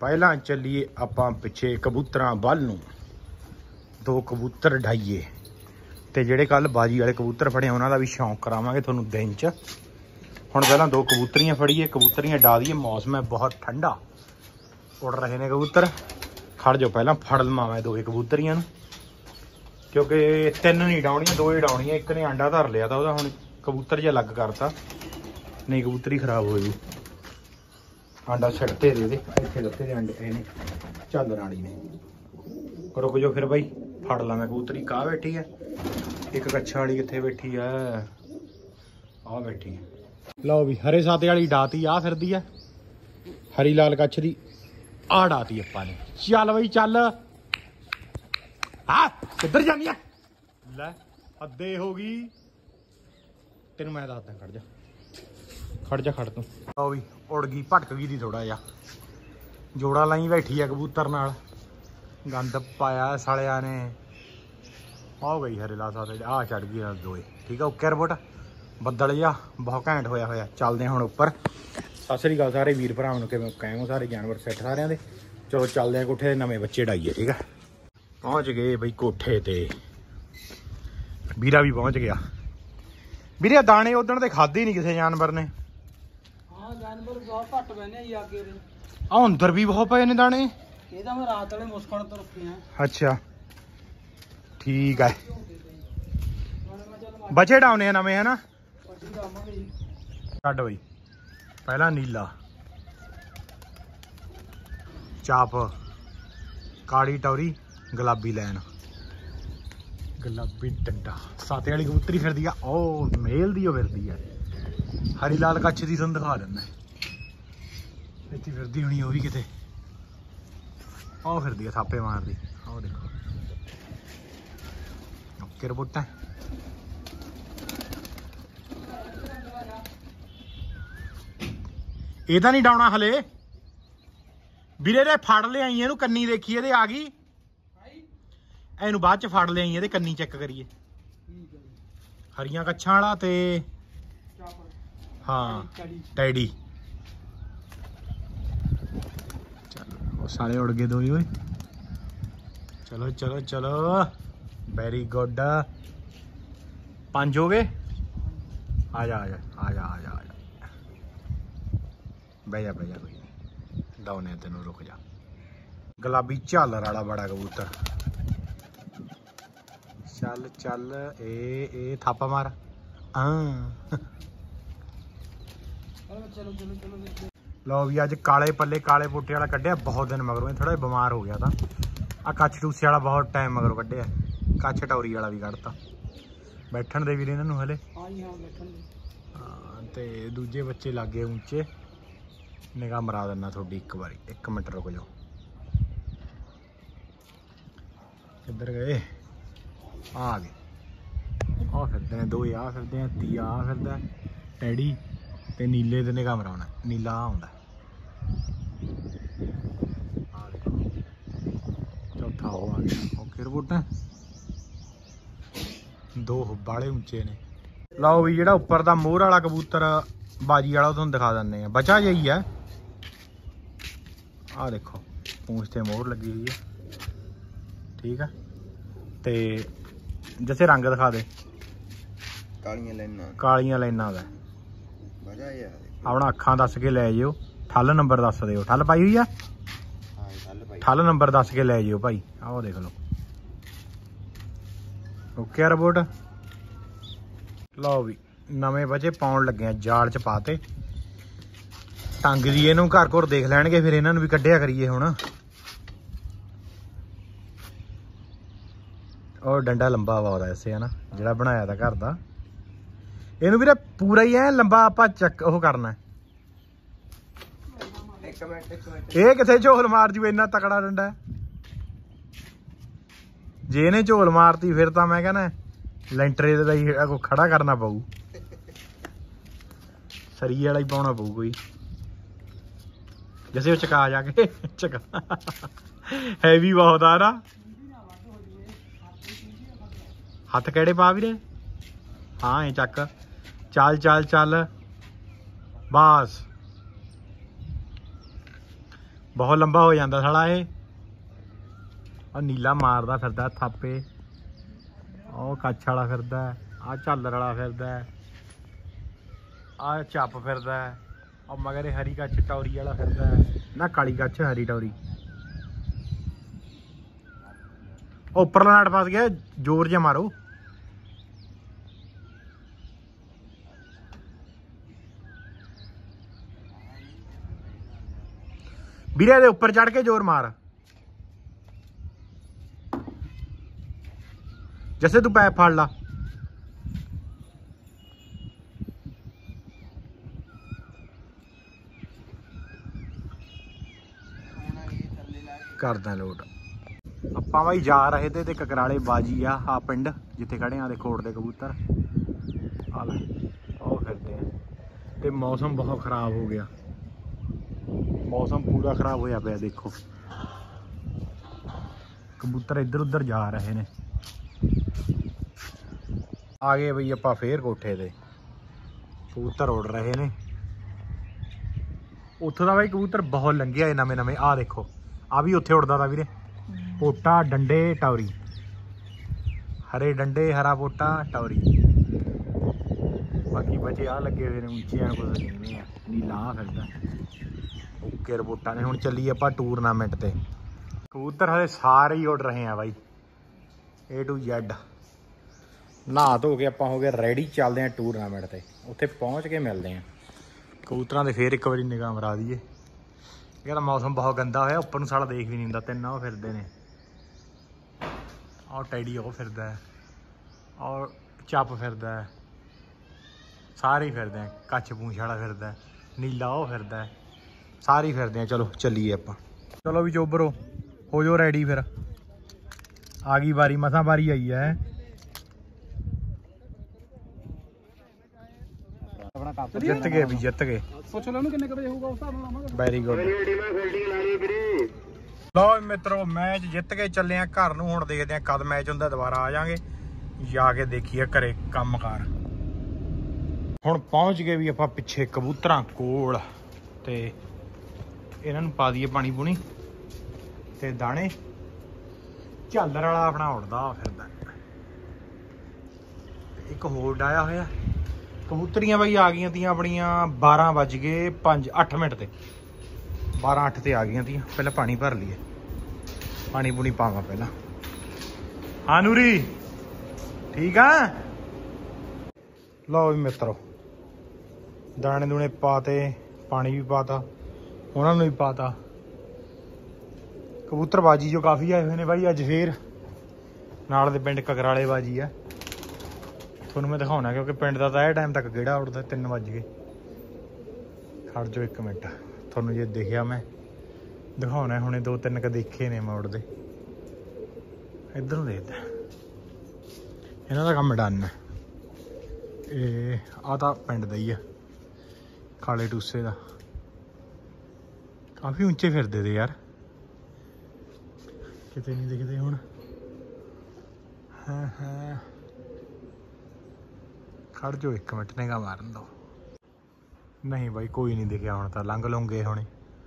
ਪਹਿਲਾਂ ਚੱਲੀਏ ਆਪਾਂ ਪਿੱਛੇ ਕਬੂਤਰਾਂ ਵੱਲ ਨੂੰ। 2 ਕਬੂਤਰ ਢਾਈਏ ਤੇ ਜਿਹੜੇ ਕੱਲ ਬਾਜੀ ਵਾਲੇ ਕਬੂਤਰ ਫੜੇ ਉਹਨਾਂ ਦਾ ਵੀ ਸ਼ੌਂਕ ਕਰਾਵਾਂਗੇ ਤੁਹਾਨੂੰ ਦਿਨ 'ਚ। ਹੁਣ ਪਹਿਲਾਂ 2 ਕਬੂਤਰੀਆਂ ਫੜੀਏ, ਕਬੂਤਰੀਆਂ ਡਾ ਦਈਏ। ਮੌਸਮ ਹੈ ਬਹੁਤ ਠੰਡਾ, ਉੱਡ ਰਹੇ ਨੇ ਕਬੂਤਰ। ਖੜ ਜਾਓ, ਪਹਿਲਾਂ ਫੜ ਲਵਾਂ ਮੈਂ 2 ਕਬੂਤਰੀਆਂ ਨੂੰ, ਕਿਉਂਕਿ 3 ਨਹੀਂ ਡਾਉਣੀਆਂ, 2 ਹੀ ਡਾਉਣੀਆਂ। ਇੱਕ ਨੇ ਆਂਡਾ ਧਰ ਲਿਆ ਤਾਂ ਉਹਦਾ ਹੁਣ ਕਬੂਤਰ ਜਿਹਾ ਅਲੱਗ ਕਰਤਾ, ਨਹੀਂ ਕਬੂਤਰੀ ਖਰਾਬ ਹੋ ਜੂ। ਆਂਡਾ ਛੱਡਤੇ ਦੇ ਦੇ, ਇੱਥੇ ਲੱਤੇ ਦੇ ਆਂਡੇ ਇਹਨੇ ਚੱਲ ਰਾਣੀ ਨੇ। ਰੁਕ ਜਾਓ ਫਿਰ ਬਾਈ, ਫੜ ਲਾਂ ਮੈਂ ਕਬੂਤਰੀ। ਕਾਹ ਬੈਠੀ ਹੈ, ਇੱਕ ਕੱਛਾ ਵਾਲੀ ਕਿੱਥੇ ਬੈਠੀ ਆ? ਆਹ ਬੈਠੀ ਹੈ। ਲਓ ਵੀ ਹਰੇ ਸਾਤੇ ਵਾਲੀ ਡਾਤੀ ਆ ਫਿਰਦੀ ਆ, ਹਰੀ ਲਾਲ ਕੱਛ ਦੀ ਆ ਡਾਤੀ ਆਪਾਂ ਨੇ। ਚੱਲ ਬਈ ਚੱਲ। ਹਾਂ ਕਿੱਧਰ ਜਾਂਦੀ ਆ? ਲੈ ਅੱਧੇ ਹੋ ਗਈ, ਤੈਨੂੰ ਮੈਂ ਦੱਸਦਾ। ਖੜ ਜਾ ਖੜ ਜਾ, ਖੜ ਤੂੰ। ਲਓ ਵੀ ਉੜ ਗਈ, ਭਟਕ ਗਈ ਦੀ ਥੋੜਾ ਜਿਹਾ। ਜੋੜਾ ਲਾਈ ਬੈਠੀ ਆ ਕਬੂਤਰ ਨਾਲ, ਗੰਦ ਪਾਇਆ ਸਾਲਿਆਂ ਨੇ। ਆ ਗਈ ਹਰੇ ਲਾ ਸਾਤੇ, ਆ ਚੜ ਗਈ ਨਾਲ 2। ਠੀਕ ਆ, ਓਕੇ ਰਿਪੋਰਟ। ਬੱਦਲ ਜਿਹਾ ਬਹੁਤ ਘੈਂਟ ਹੋਇਆ। ਚੱਲਦੇ ਹੁਣ ਉੱਪਰ। ਸਤਿ ਸ੍ਰੀ ਅਕਾਲ ਸਾਰੇ ਵੀਰ ਭਰਾਵਾਂ ਨੂੰ, ਕਿਵੇਂ ਕਾਇਮ ਸਾਰੇ ਜਾਨਵਰ ਸੈੱਟ ਸਾਰਿਆਂ ਦੇ। ਚਲੋ ਚੱਲਦੇ ਆ ਕੋਠੇ ਦੇ, ਨਵੇਂ ਬੱਚੇ ਡਾਈਏ। ਠੀਕ ਆ, ਪਹੁੰਚ ਗਏ ਬਈ ਕੋਠੇ ਤੇ। ਵੀਰਾ ਵੀ ਪਹੁੰਚ ਗਿਆ। ਵੀਰੇ ਦਾਣੇ ਉਦਣ ਤੇ ਖਾਧੇ ਨਹੀਂ ਕਿਸੇ ਜਾਨਵਰ ਨੇ। ਹਾਂ ਜਾਨਵਰ ਬਹੁਤ ਘੱਟ ਬੈਨੇ ਜੀ ਅੱਗੇ ਦੇ। ਆ ਅੰਦਰ ਵੀ ਬਹੁਤ ਪਏ ਨੇ ਦਾਣੇ। ਇਹ ਤਾਂ ਮੈਂ ਰਾਤ ਵਾਲੇ ਮੁਸਕਣ ਤੋਂ ਰੱਖੇ ਆ। ਅੱਛਾ ਠੀਕ ਹੈ, ਬਚੇ ਡਾਉਣੇ ਆ ਨਵੇਂ ਹਨਾ। ਛੱਡ ਬਈ, ਪਹਿਲਾਂ ਨੀਲਾ ਚਾਪ, ਕਾਲੀ ਟੌਰੀ, ਗੁਲਾਬੀ ਲੈਣ, ਗੁਲਾਬੀ ਡੰਡਾ। ਸਾਤੇ ਵਾਲੀ ਕਬੂਤਰੀ ਫਿਰਦੀ ਆ, ਉਹ ਮੇਲ ਦੀ ਉਹ ਫਿਰਦੀ ਆ। ਹਰੀ ਲਾਲ ਕੱਛ ਦੀ ਤੁਹਾਨੂੰ ਦਿਖਾ ਦਿੰਦਾ, ਇੱਥੇ ਫਿਰਦੀ ਹੋਣੀ ਉਹ ਵੀ ਕਿਤੇ। ਉਹ ਫਿਰਦੀ ਆ ਥਾਪੇ ਮਾਰਦੀ, ਉਹ ਦੇਖੋ। ਓਕੇ ਰਿਪੋਰਟਾਂ। ਇਹ ਤਾਂ ਨਹੀਂ ਡਾਉਣਾ ਹਲੇ ਵੀਰੇ। ਦੇ ਫੜ ਲਿਆਈ ਇਹਨੂੰ, ਕੰਨੀ ਦੇਖੀ ਇਹਦੇ ਆ ਗਈ। ਇਹਨੂੰ ਬਾਅਦ ਚ ਫੜ ਲਿਆਈ, ਇਹਦੇ ਕੰਨੀ ਚੈੱਕ ਕਰੀਏ। ਹਰੀਆਂ ਕੱਛਾਂ ਵਾਲਾ ਤੇ ਹਾਂ ਟੈਡੀ। ਚਲੋ ਉਹ ਸਾਲੇ ਉੜ ਗਏ 2 ਹੀ ਓਏ। ਚਲੋ ਚਲੋ ਚਲੋ, ਵੈਰੀ ਗੁੱਡ। 5 ਹੋ ਗਏ। ਆ ਜਾ ਆ ਜਾ ਆ ਜਾ ਆ ਜਾ ਆ ਜਾ, ਬਹਿ ਜਾ ਬਹਿ ਜਾ, ਕੋਈ ਨਹੀਂ ਡਾਉਨੇ ਤੈਨੂੰ, ਰੁਕ ਜਾ। ਗੁਲਾਬੀ ਝਾਲਰ ਵਾਲਾ ਬੜਾ ਕਬੂਤਰ। ਚੱਲ ਚੱਲ, ਇਹ ਥਾਪਾ ਮਾਰ। ਲਓ ਵੀ ਅੱਜ ਕਾਲੇ ਪੱਲੇ ਕਾਲੇ ਬੂਟੇ ਵਾਲਾ ਕੱਢਿਆ ਬਹੁਤ ਦਿਨ ਮਗਰੋਂ। ਥੋੜਾ ਜਿਹਾ ਬਿਮਾਰ ਹੋ ਗਿਆ ਤਾਂ। ਆ ਕੱਛ ਟੂਸੇ ਵਾਲਾ ਬਹੁਤ ਟਾਈਮ ਮਗਰੋਂ ਕੱਢਿਆ। ਕੱਛ ਟੌਰੀ ਵਾਲਾ ਵੀ ਕੱਢਤਾ। ਬੈਠਣ ਦੇ ਵੀਰ ਇਹਨਾਂ ਨੂੰ ਹਲੇ। ਹਾਂ ਤੇ ਦੂਜੇ ਬੱਚੇ ਲੱਗੇ ਉੱਚੇ। ਨਿਗਾਹ ਮਰਾ ਦਿੰਦਾ ਤੁਹਾਡੀ ਇੱਕ ਵਾਰੀ, 1 ਮਿੰਟ ਰੁਕ ਜਾਓ। ਕਿੱਧਰ ਗਏ? ਆ ਗਏ। ਆ ਫਿਰਦੇ ਨੇ 2 ਆ ਫਿਰਦੇ ਆ, ਤੀਆ ਆ ਫਿਰਦਾ ਟੈਡੀ ਤੇ ਨੀਲੇ ਤੇ ਨਿਗਾਹ ਮਰਾਉਣਾ। ਨੀਲਾ ਆ ਆਉਂਦਾ, ਆ ਦੇਖੋ। ਚੌਥਾ ਉਹ ਆ ਗਿਆ। ਓਕੇ ਰਿਪੋਰਟਾਂ। 2 ਬਾਲੇ ਉੱਚੇ ਨੇ। ਲਓ ਵੀ ਜਿਹੜਾ ਉੱਪਰ ਦਾ ਮੋਹਰ ਵਾਲਾ ਕਬੂਤਰ ਬਾਜੀ ਵਾਲਾ, ਉਹ ਤੁਹਾਨੂੰ ਦਿਖਾ ਦਿੰਦੇ ਆ। ਬਚਾ ਜਿਹੀ ਆ, ਆ ਦੇਖੋ ਪੂੰਛ ਤੇ ਮੋਹਰ ਲੱਗੀ ਹੋਈ ਹੈ। ਠੀਕ ਆ, ਤੇ ਜੈਸੇ ਰੰਗ ਦਿਖਾ ਦੇ। ਕਾਲੀਆਂ ਲਾਈਨਾਂ, ਕਾਲੀਆਂ ਲਾਈਨਾਂ ਦਾ ਵਜਾ ਯਾਰ। ਆਪਣਾ ਅੱਖਾਂ ਦੱਸ ਕੇ ਲੈ ਜਿਓ। ਠੱਲ ਨੰਬਰ ਦੱਸ ਦਿਓ। ਠੱਲ ਪਾਈ ਹੋਈ ਆ? ਹਾਂ ਠੱਲ ਪਾਈ। ਠੱਲ ਨੰਬਰ ਦੱਸ ਕੇ ਲੈ ਜਿਓ ਭਾਈ। ਆਹ ਦੇਖ ਲਓ। Okay report. ਲਓ ਵੀ ਨਵੇਂ ਬੱਚੇ ਪਾਉਣ ਲੱਗੇ ਆ, ਜਾਲ ਚ ਪਾਤੇ। ਟੰਗ ਦੀ ਇਹਨੂੰ ਘਰ ਘਰ ਦੇਖ ਲੈਣਗੇ, ਫਿਰ ਇਹਨਾਂ ਨੂੰ ਵੀ ਕੱਢਿਆ ਕਰੀਏ ਹੁਣ। ਉਹ ਡੰਡਾ ਲੰਬਾ ਵਾ ਉਹਦਾ ਐਸੇ ਹਨਾ, ਜਿਹੜਾ ਬਣਾਇਆ ਤਾਂ ਘਰ ਦਾ। ਇਹਨੂੰ ਵੀਰੇ ਪੂਰਾ ਹੀ ਐ ਲੰਬਾ ਆਪਾਂ ਚੱਕ ਉਹ ਕਰਨਾ। ਇੱਕ ਮਿੰਟ ਇਹ ਕਿੱਥੇ ਝੋਲ ਮਾਰ ਜੂ, ਇੰਨਾ ਤਕੜਾ ਡੰਡਾ। ਜੇ ਇਹਨੇ ਝੋਲ ਮਾਰਤੀ ਫਿਰ ਤਾਂ ਮੈਂ ਕਹਿੰਦਾ ਲੈਂਟਰੇ ਦਾ ਹੀ ਖੜਾ ਕਰਨਾ ਪਊ। ਸਰੀਏ ਵਾਲਾ ਹੀ ਪਾਉਣਾ ਪਊ ਕੋਈ। ਜੈਸੇ ਉਹ ਚਕਾ ਜਾ ਕੇ ਚਕਾ ਹੈਵੀ ਬਹੁਤ ਆ ਨਾ। ਹੱਥ ਕਿਹੜੇ ਪਾ ਵੀਰੇ? ਹਾਂ ਇਹ ਚੱਕ। ਚੱਲ ਚੱਲ ਚੱਲ ਬਸ। ਬਹੁਤ ਲੰਬਾ ਹੋ ਜਾਂਦਾ ਸਾਲਾ ਇਹ। ਆ ਨੀਲਾ ਮਾਰਦਾ ਫਿਰਦਾ ਥਾਪੇ, ਉਹ ਕੱਛ ਵਾਲਾ ਫਿਰਦਾ, ਆ ਝਾਲਰ ਵਾਲਾ ਫਿਰਦਾ, ਆ ਚੱਪ ਫਿਰਦਾ, ਆ ਮਗਰ ਇਹ ਹਰੀ ਕੱਛ ਟੌਰੀ ਵਾਲਾ ਫਿਰਦਾ ਨਾ, ਕਾਲੀ ਕੱਛ ਹਰੀ ਟੌਰੀ। ਉੱਪਰਲਾ ਨਾਟ ਫਸ ਗਿਆ, ਜ਼ੋਰ ਜਿਹਾ ਮਾਰੋ। ਵੀਰੇ ਦੇ ਉੱਪਰ ਚੜ ਕੇ ਜ਼ੋਰ ਮਾਰ। ਜੈਸੇ ਤੂੰ ਪੈਪ ਫੜ ਲਾ। ਕਰਦਾ ਲੋਟ। ਆਪਾਂ ਬਾਈ ਜਾ ਰਹੇ ਤੇ ਕਕਰਾਲੇ ਬਾਜੀ ਆ ਪਿੰਡ ਜਿੱਥੇ ਖੜੇ ਆ, ਦੇਖੋ ਉੜਦੇ ਕਬੂਤਰ ਆ ਲੈ, ਉਹ ਫਿਰਦੇ ਆ। ਤੇ ਮੌਸਮ ਬਹੁਤ ਖਰਾਬ ਹੋ ਗਿਆ, ਮੌਸਮ ਪੂਰਾ ਖਰਾਬ ਹੋਇਆ ਪਿਆ। ਦੇਖੋ ਕਬੂਤਰ ਇੱਧਰ ਉੱਧਰ ਜਾ ਰਹੇ ਨੇ। ਆ ਗਏ ਬਈ ਆਪਾਂ ਫੇਰ ਕੋਠੇ ਤੇ, ਕਬੂਤਰ ਉੜ ਰਹੇ ਨੇ। ਉੱਥੋਂ ਦਾ ਬਾਈ ਕਬੂਤਰ ਬਹੁਤ ਲੰਘਿਆ ਏ ਨਵੇਂ ਨਵੇਂ। ਆ ਦੇਖੋ ਆ ਵੀ ਉੱਥੇ ਉੜਦਾ ਤਾ ਵੀਰੇ, ਪੋਟਾ ਡੰਡੇ ਟੌਰੀ, ਹਰੇ ਡੰਡੇ ਹਰਾ ਪੋਟਾ ਟੌਰੀ। ਬਾਕੀ ਬਚੇ ਆ ਲੱਗੇ ਹੋਏ ਨੇ ਉੱਚੇ, ਕੁਝ ਨੀਵੇਂ ਆ, ਨੀਲਾ ਆ ਫਿਰਦਾ ਓਕੇ ਰਿਪੋਰਟਾਂ ਨੇ। ਹੁਣ ਚੱਲੀ ਆਪਾਂ ਟੂਰਨਾਮੈਂਟ ਤੇ। ਕਬੂਤਰ ਹਲੇ ਸਾਰੇ ਹੀ ਉੱਡ ਰਹੇ ਆ ਬਾਈ, A to Z। ਨਹਾ ਧੋ ਕੇ ਆਪਾਂ ਹੋ ਗਏ ਰੈਡੀ, ਚੱਲਦੇ ਆ ਟੂਰਨਾਮੈਂਟ ਤੇ। ਉੱਥੇ ਪਹੁੰਚ ਕੇ ਮਿਲਦੇ ਆ ਕਬੂਤਰਾਂ ਦੇ। ਫੇਰ ਇੱਕ ਵਾਰੀ ਨਿਗਾਹ ਮਰਾ ਦਈਏ। ਇਹ ਤਾਂ ਮੌਸਮ ਬਹੁਤ ਗੰਦਾ ਹੋਇਆ, ਉੱਪਰ ਨੂੰ ਸਾਲਾ ਦੇਖ ਵੀ ਨਹੀਂ ਹੁੰਦਾ। ਤਿੰਨ ਉਹ ਫਿਰਦੇ ਨੇ, ਆਹ ਟੈਡੀ ਉਹ ਫਿਰਦਾ ਹੈ, ਔਰ ਚੱਪ ਫਿਰਦਾ ਹੈ, ਸਾਰੇ ਹੀ ਫਿਰਦੇ ਆ। ਕੱਛ ਪੂੰਛ ਵਾਲਾ ਫਿਰਦਾ, ਨੀਲਾ ਉਹ ਫਿਰਦਾ, ਸਾਰੇ ਹੀ ਫਿਰਦੇ ਆ। ਚਲੋ ਚੱਲੀਏ ਆਪਾਂ। ਚਲੋ ਵੀ ਚੋਬਰੋ ਹੋ ਜਾਓ ਰੈਡੀ। ਫਿਰ ਆ ਗਈ ਵਾਰੀ, ਮਸਾਂ ਵਾਰੀ ਆਈ ਹੈ। ਜਿੱਤ ਗਏ ਵੀ, ਜਿੱਤ ਗਏ। ਪੁੱਛ ਲੈ ਉਹਨੂੰ ਕਿੰਨੇ ਕੁ ਵਜੇ ਹੋਊਗਾ, ਉਸ ਹਿਸਾਬ ਨਾਲ ਆਵਾਂਗੇ। Very good. ਲਓ ਮਿੱਤਰੋ ਮੈਚ ਜਿੱਤ ਕੇ ਚੱਲੇ ਆ ਘਰ ਨੂੰ। ਹੁਣ ਦੇਖਦੇ ਆ ਕਦ ਮੈਚ ਹੁੰਦਾ, ਦੁਬਾਰਾ ਆ ਜਾਾਂਗੇ, ਜਾ ਕੇ ਦੇਖੀਏ ਘਰੇ ਕੰਮ ਕਾਰ। ਹੁਣ ਪਹੁੰਚ ਗਏ ਵੀ ਆਪਾਂ ਪਿੱਛੇ ਕਬੂਤਰਾਂ ਕੋਲ, ਤੇ ਇਹਨਾਂ ਨੂੰ ਪਾ ਦਈਏ ਪਾਣੀ ਪੂਣੀ ਤੇ ਦਾਣੇ। ਝਾਲਰ ਵਾਲਾ ਆਪਣਾ ਉੜਦਾ ਫਿਰਦਾ, ਇੱਕ ਹੋਰ ਡਾਇਆ ਹੋਇਆ। ਕਬੂਤਰੀਆਂ ਬਾਈ ਆ ਗਈਆਂ ਤੀਆਂ ਆਪਣੀਆਂ 12 ਵੱਜ ਗਏ 8 ਮਿੰਟ ਤੇ, 12:08 ਤੇ ਆ ਗਈਆਂ ਤੀਆਂ। ਪਹਿਲਾਂ ਪਾਣੀ ਭਰ ਲਈਏ, ਪਾਣੀ ਪੂਣੀ ਪਾਵਾਂ ਪਹਿਲਾਂ। ਹਾਂ ਨੂਰੀ ਠੀਕ ਆ। ਲਓ ਵੀ ਮਿੱਤਰੋ ਦਾਣੇ ਦੂਣੇ ਪਾਤੇ, ਪਾਣੀ ਵੀ ਪਾਤਾ, ਉਹਨਾਂ ਨੂੰ ਵੀ ਪਾਤਾ। ਕਬੂਤਰਬਾਜੀ ਜੋ ਕਾਫੀ ਆਏ ਹੋਏ ਨੇ ਬਾਈ ਅੱਜ। ਫੇਰ ਨਾਲ ਦੇ ਪਿੰਡ ਕਕਰਾਲੇ ਬਾਜੀ ਆ, ਤੁਹਾਨੂੰ ਮੈਂ ਦਿਖਾਉਣਾ ਕਿਉਂਕਿ ਪਿੰਡ ਦਾ ਤਾਂ ਇਹ ਟਾਈਮ ਤੱਕ ਗੇੜਾ ਉੱਡਦਾ। 3 ਵੱਜ ਗਏ। ਖੜ ਜਾਓ 1 ਮਿੰਟ, ਤੁਹਾਨੂੰ ਜੇ ਦੇਖਿਆ ਮੈਂ ਦਿਖਾਉਣਾ। ਹੁਣੇ 2-3 ਕ ਦੇਖੇ ਨੇ ਮੈਂ ਉੱਡਦੇ। ਇੱਧਰੋਂ ਦੇਖਦਾ, ਇਹਨਾਂ ਦਾ ਕੰਮ ਡਨ ਹੈ। ਇਹ ਆ ਤਾਂ ਪਿੰਡ ਦਾ ਹੀ ਆ, ਕਾਲੇ ਟੂਸੇ ਦਾ। ਕਾਫੀ ਉੱਚੇ ਫਿਰਦੇ ਤੇ ਯਾਰ, ਕਿਤੇ ਨਹੀਂ ਦਿਖਦੇ ਹੁਣ। ਹਾਂ ਹਾਂ ਖੜ ਜਾਓ 1 ਮਿੰਟ, ਨਿਗਾਹ ਮਾਰਨ ਦੋ। ਨਹੀਂ ਬਾਈ ਕੋਈ ਨਹੀਂ ਦਿਖਿਆ ਹੁਣ ਤਾਂ, ਲੰਘ ਲੂੰਗੇ ਹੁਣੇ।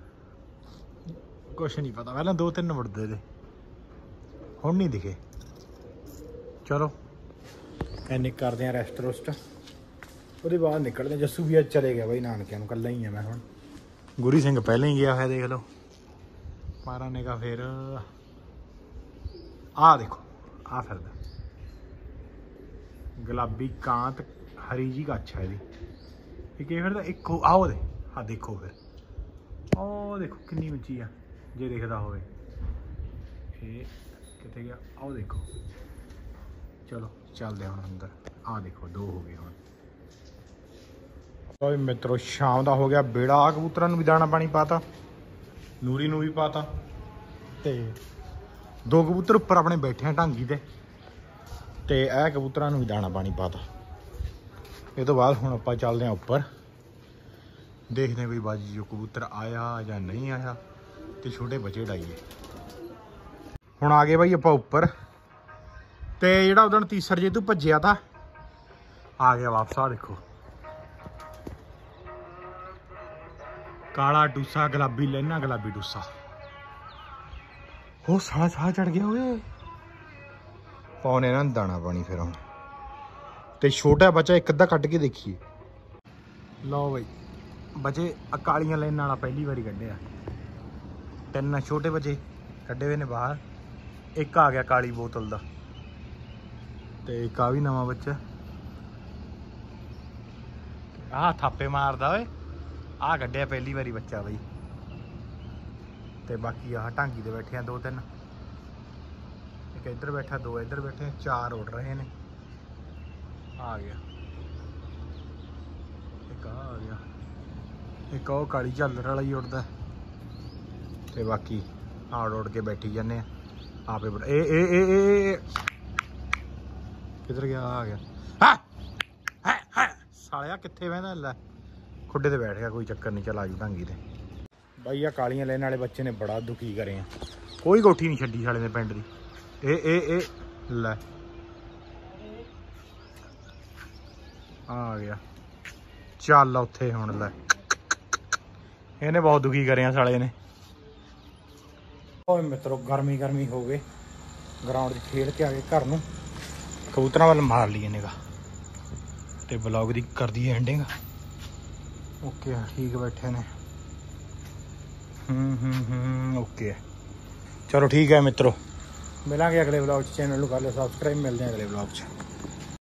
ਕੁਛ ਨਹੀਂ ਪਤਾ, ਪਹਿਲਾਂ 2-3 ਮੁੜਦੇ ਤੇ ਹੁਣ ਨਹੀਂ ਦਿਖੇ। ਚਲੋ ਐਨੇ ਕਰਦੇ ਆ ਰੈਸਟ ਰੁਸਟ, ਉਹਦੇ ਬਾਅਦ ਨਿਕਲਦੇ। ਜੱਸੂ ਵੀ ਅੱਜ ਚਲੇ ਗਿਆ ਬਾਈ ਨਾਨਕਿਆਂ ਨੂੰ, ਇਕੱਲਾ ਹੀ ਆ ਮੈਂ ਹੁਣ। ਗੁਰੀ ਸਿੰਘ ਪਹਿਲਾਂ ਹੀ ਗਿਆ ਹੋਇਆ, ਦੇਖ ਲਓ। ਮਾਰਾ ਨਿਗਾ ਫੇਰ। ਆਹ ਦੇਖੋ ਆਹ ਫਿਰਦਾ ਗੁਲਾਬੀ ਕਾਂਤ, ਹਰੀ ਜੀ ਕੱਛ ਹੈ ਇਹਦੀ। ਇਹ ਕੀ ਫਿਰਦਾ ਇੱਕ ਆਹ ਦੇ। ਆਹ ਦੇਖੋ ਫਿਰ, ਉਹ ਦੇਖੋ ਕਿੰਨੀ ਉੱਚੀ ਆ, ਜੇ ਦਿਖਦਾ ਹੋਵੇ। ਇਹ ਕਿੱਥੇ ਗਿਆ, ਆਹ ਦੇਖੋ। ਚਲੋ ਚੱਲਦੇ ਹੁਣ ਅੰਦਰ। ਆਹ ਦੇਖੋ 2 ਹੋ ਗਏ ਹੁਣ। ਓਏ ਮਿੱਤਰੋ ਸ਼ਾਮ ਦਾ ਹੋ ਗਿਆ ਬੇੜਾ। ਆ ਕਬੂਤਰਾਂ ਨੂੰ ਵੀ ਦਾਣਾ ਪਾਣੀ ਪਾਤਾ, ਨੂਰੀ ਨੂੰ ਵੀ ਪਾਤਾ, ਤੇ 2 ਕਬੂਤਰ ਉੱਪਰ ਆਪਣੇ ਬੈਠੇ ਆ ਢਾਂਗੀ ਤੇ ਇਹ ਕਬੂਤਰਾਂ ਨੂੰ ਵੀ ਦਾਣਾ ਪਾਣੀ ਪਾਤਾ। ਇਹ ਤੋਂ ਬਾਅਦ ਹੁਣ ਆਪਾਂ ਚੱਲਦੇ ਹਾਂ ਉੱਪਰ, ਦੇਖਦੇ ਹਾਂ ਕੋਈ ਬਾਜੀ ਜੋ ਕਬੂਤਰ ਆਇਆ ਜਾਂ ਨਹੀਂ ਆਇਆ, ਤੇ ਛੋਟੇ ਬੱਚੇ ਡਾਈਏ। ਹੁਣ ਆ ਗਏ ਬਾਈ ਆਪਾਂ ਉੱਪਰ, ਤੇ ਜਿਹੜਾ ਉਦੋਂ ਤੀਸਰ ਜੇ ਤੂੰ ਭੱਜਿਆ ਤਾਂ ਆ ਗਿਆ ਵਾਪਸ। ਆ ਦੇਖੋ ਕਾਲਾ ਟੂਸਾ ਗੁਲਾਬੀ ਲੈਣਾ ਗੁਲਾਬੀ ਟੂਸਾ। ਉਹ ਸਾਲਾ ਸਾਹ ਚੜ ਗਿਆ ਓਏ। ਪਾਉਣੇ ਨਾ ਦਾਣਾ ਪਾਣੀ ਫਿਰ ਹੁਣ। ਤੇ ਛੋਟਾ ਬੱਚਾ ਇੱਕ ਅੱਧਾ ਕੱਢ ਕੇ ਦੇਖੀਏ। ਲਓ ਬਈ ਬੱਚੇ ਕਾਲੀਆਂ ਲੈਣ ਵਾਲਾ ਪਹਿਲੀ ਵਾਰੀ ਕੱਢਿਆ। 3 ਛੋਟੇ ਬੱਚੇ ਕੱਢੇ ਹੋਏ ਨੇ ਬਾਹਰ। ਇੱਕ ਆ ਗਿਆ ਕਾਲੀ ਬੋਤਲ ਦਾ ਤੇ ਇੱਕ ਆ ਵੀ ਨਵਾਂ ਬੱਚਾ। ਆਹ ਥਾਪੇ ਮਾਰਦਾ ਓਏ। ਆਹ ਕੱਢਿਆ ਪਹਿਲੀ ਵਾਰੀ ਬੱਚਾ ਬਈ। ਤੇ ਬਾਕੀ ਆਹ ਢਾਂਗੀ ਦੇ ਬੈਠੇ ਆ 2-3। ਇੱਕ ਇੱਧਰ ਬੈਠਾ 2 ਇੱਧਰ ਬੈਠੇ 4 ਉੱਡ ਰਹੇ ਨੇ। ਆ ਗਿਆ ਇੱਕ ਆ ਗਿਆ ਇੱਕ ਉਹ ਕਾਲੀ ਝਾਲਰ ਵਾਲਾ ਹੀ ਉੱਡਦਾ। ਤੇ ਬਾਕੀ ਆੜ ਉੱਡ ਕੇ ਬੈਠੀ ਜਾਂਦੇ ਆ ਆਪੇ। ਇਹ ਕਿੱਧਰ ਗਿਆ? ਆ ਗਿਆ। ਸਾਲਿਆ ਕਿੱਥੇ ਬਹਿੰਦਾ? ਲੈ ਖੁੱਡੇ ਤੇ ਬੈਠ ਗਿਆ। ਕੋਈ ਚੱਕਰ ਨਹੀਂ, ਚੱਲ ਆਜੂ ਢਾਂਗੀ ਤੇ। ਬਾਈ ਆ ਕਾਲੀਆਂ ਲੈਣ ਵਾਲੇ ਬੱਚੇ ਨੇ ਬੜਾ ਦੁਖੀ ਕਰੇ ਆ। ਕੋਈ ਕੋਠੀ ਨਹੀਂ ਛੱਡੀ ਸਾਲੇ ਦੇ ਪਿੰਡ ਦੀ। ਇਹ ਲੈ ਆ ਗਿਆ। ਚੱਲ ਉੱਥੇ ਹੁਣ ਲੈ ਇਹਨੇ ਬਹੁਤ ਦੁਖੀ ਕਰਿਆ ਸਾਲੇ ਨੇ। ਓਏ ਮਿੱਤਰੋ ਗਰਮੀ ਹੋ ਗਏ। ਗਰਾਊਂਡ 'ਚ ਖੇਡ ਕੇ ਆ ਗਏ ਘਰ ਨੂੰ। ਕਬੂਤਰਾਂ ਵੱਲ ਮਾਰ ਲਈ ਨਿਗਾ ਤੇ ਬਲੌਗ ਦੀ ਕਰਦੀ ਐਂਡਿੰਗ। ਓਕੇ ਠੀਕ ਬੈਠੇ ਨੇ। ਓਕੇ ਚਲੋ ਠੀਕ ਹੈ ਮਿੱਤਰੋ, ਮਿਲਾਂਗੇ ਅਗਲੇ ਵਲੌਗ 'ਚ। ਚੈਨਲ ਨੂੰ ਕਰ ਲਿਓ ਸਬਸਕ੍ਰਾਈਬ। ਮਿਲਦੇ ਹਾਂ ਅਗਲੇ ਵਲੌਗ 'ਚ।